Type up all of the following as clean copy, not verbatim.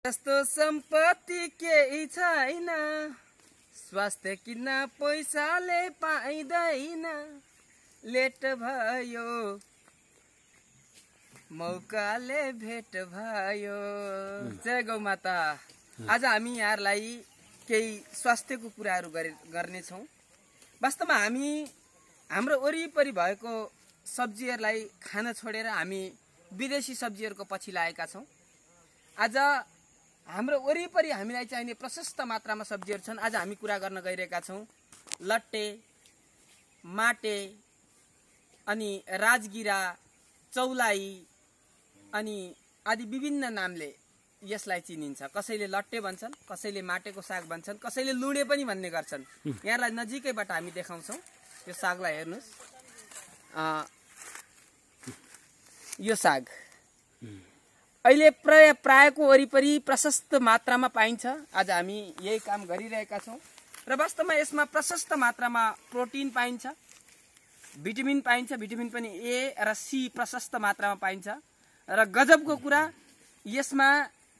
यस्तो सम्पत्ति केही छैन, स्वास्थ्य किन्न पैसाले पाइँदैन, लेट भयो मौकाले भेट भयो। जय गौ माता। आज हामी यहाँहरूलाई केही स्वास्थ्यको कुराहरू गर्नेछौँ। वास्तवमा हामी हाम्रो वरिपरि भएको सब्जीहरूलाई खान छोडेर हामी विदेशी सब्जीहरूको पछि लागेका छौँ। आज हाम्रो वरिपरि हामीलाई चाहिने प्रशस्त मात्रामा सब्जीहरू छन्। आज हामी कुरा गर्न गइरहेका छौँ लट्टे, माटे, अनि राजगिरा, चौलाई अनि आदि विभिन्न नामले यसलाई चिनिन्छ। कसैले लट्टे भन्छन्, कसैले माटेको साग भन्छन्, कसैले लुडे पनि भन्ने गर्छन्। यहाँलाई नजिकैबाट हामी देखाउँछौँ। यो सागलाई हेर्नुहोस्, यो साग अहिले प्रायको वरिपरि प्रशस्त मात्रामा पाइन्छ। आज हामी यही काम गरिरहेका छौँ र वास्तवमा यसमा प्रशस्त मात्रामा प्रोटिन पाइन्छ, भिटामिन पाइन्छ, भिटामिन पनि ए र सी प्रशस्त मात्रामा पाइन्छ। र गजबको कुरा, यसमा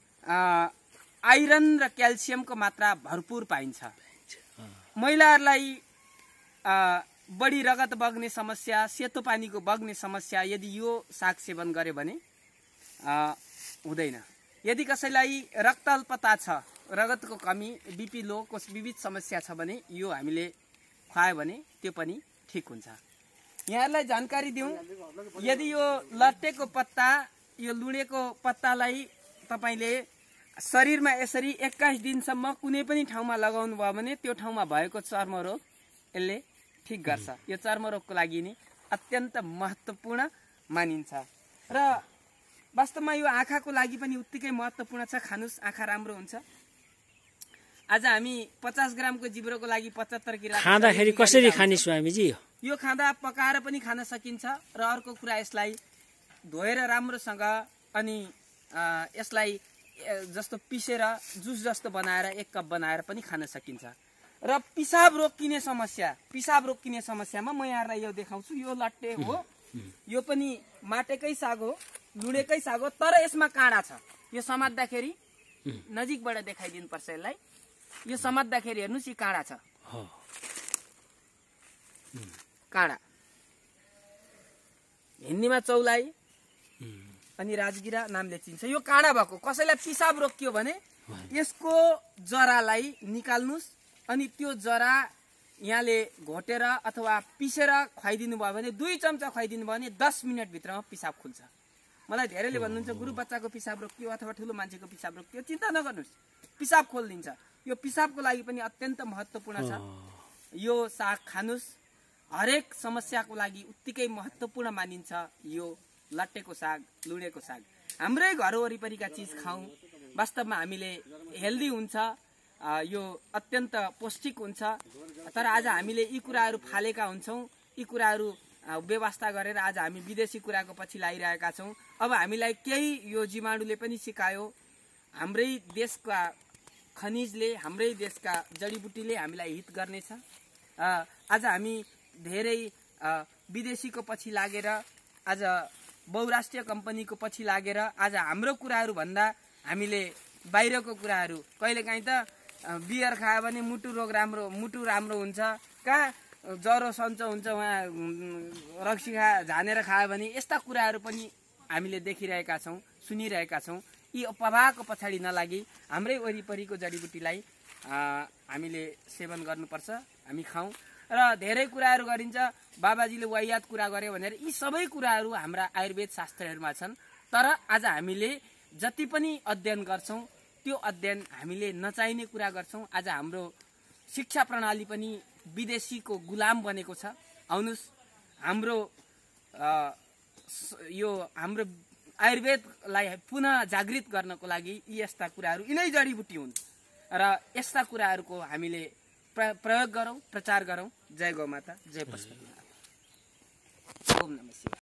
आइरन र क्याल्सियमको मात्रा भरपुर पाइन्छ। महिलाहरूलाई बढी रगत बग्ने समस्या, सेतो पानीको बग्ने समस्या यदि यो साग सेवन गर्यो भने हुँदैन। यदि कसैलाई रक्तअल्पता छ, रगतको कमी, बीपी लो को विविध समस्या छ भने यो हामीले खुवायो भने त्यो पनि ठिक हुन्छ। यहाँहरूलाई जानकारी दिउँ, यदि यो लट्टेको पत्ता, यो लुडेको पत्तालाई तपाईले शरीरमा यसरी 21 दिनसम्म कुनै पनि ठाउँमा लगाउनु भयो भने त्यो ठाउँमा भएको चर्मरोग यसले ठिक गर्छ। यो चर्मरोगको लागि नि अत्यन्त महत्त्वपूर्ण मानिन्छ। र वास्तवमा यो आँखाको लागि पनि उत्तिकै महत्त्वपूर्ण छ। खानुस्, आँखा राम्रो हुन्छ। आज हामी 50 ग्रामको जिब्रोको लागि 75 ग्राम खाँदाखेरि कसरी खाने स्वामीजी? यो खाँदा पकाएर पनि खान सकिन्छ र अर्को कुरा यसलाई धोएर राम्रोसँग अनि यसलाई जस्तो पिसेर जुस जस्तो बनाएर 1 कप बनाएर पनि खान सकिन्छ। र पिसाब रोकिने समस्यामा म यहाँलाई यो देखाउँछु। यो लट्टे हो, यो पनि माटेकै साग हो, लुडेकै साग हो, तर यसमा काँडा छ। यो समात्दाखेरि नजिकबाट देखाइदिनु पर्छ यसलाई। यो समात्दाखेरि हेर्नुस्, यो काँडा छ, काँडा। हिन्दीमा चौलाई अनि राजगिरा नामले चिन्छ। यो काँडा भएको, कसैलाई पिसाब रोकियो भने यसको जरालाई निकाल्नुस् अनि त्यो जरा यहाँले घोटेर अथवा पिसेर खुवाइदिनु भयो भने 2 चम्चा खुवाइदिनु भयो भने 10 मिनट भित्रमा पिसाब खुल्छ। मलाई धेरैले भन्नुहुन्छ गुरु बच्चाको पिसाब रोकियो अथवा ठुलो मान्छेको पिसाब रोकियो, चिन्ता नगर्नुहोस्, पिसाब खोलिदिन्छ। यो पिसाबको लागि पनि अत्यन्त महत्त्वपूर्ण छ। यो साग खानुस्, हरेक समस्याको लागि उत्तिकै महत्त्वपूर्ण मानिन्छ। यो लट्टेको साग, लुडेको साग हाम्रै घर वरिपरिका चिज खाउँ। वास्तवमा हामीले हेल्दी हुन्छ, यो अत्यन्त पौष्टिक हुन्छ। तर आज हामीले यी कुराहरू फालेका हुन्छौँ, यी कुराहरू व्यवस्था गरेर आज हामी विदेशी कुराको पछि लागिरहेका छौँ। अब हामीलाई केही यो जीवाणुले पनि सिकायो, हाम्रै देशका खनिजले, हाम्रै देशका जडीबुटीले हामीलाई हित गर्नेछ। आज हामी धेरै विदेशीको पछि लागेर, आज बहुराष्ट्रिय कम्पनीको पछि लागेर आज हाम्रो कुराहरू भन्दा हामीले बाहिरको कुराहरू, कहिलेकाहीँ त बियर खायो भने मुटु राम्रो हुन्छ, कहाँ ज्वरो सन्चो हुन्छ, उहाँ रक्सी झानेर खायो भने, यस्ता कुराहरू पनि हामीले देखिरहेका छौँ, सुनिरहेका छौँ। यी प्रभावको पछाडि नलागी हाम्रै वरिपरिको जडीबुटीलाई हामीले सेवन गर्नुपर्छ, हामी खाउँ। र धेरै कुराहरू गरिन्छ, बाबाजीले वाहियात कुरा गर्यो भनेर यी सबै कुराहरू हाम्रा आयुर्वेद शास्त्रहरूमा छन्। तर आज हामीले जति पनि अध्ययन गर्छौँ त्यो अध्ययन हामीले नचाहिने कुरा गर्छौँ। आज हाम्रो शिक्षा प्रणाली पनि विदेशीको गुलाम बनेको छ। आउनुस्, हाम्रो यो हाम्रो आयुर्वेदलाई पुनः जागृत गर्नको लागि यस्ता कुराहरू, यिनै जडीबुटी हुन् र यस्ता कुराहरूको हामीले प्रयोग गरौँ, प्रचार गरौँ। जय गौ माता, जय पशुपतिनाथ। ओम नमः शिवाय।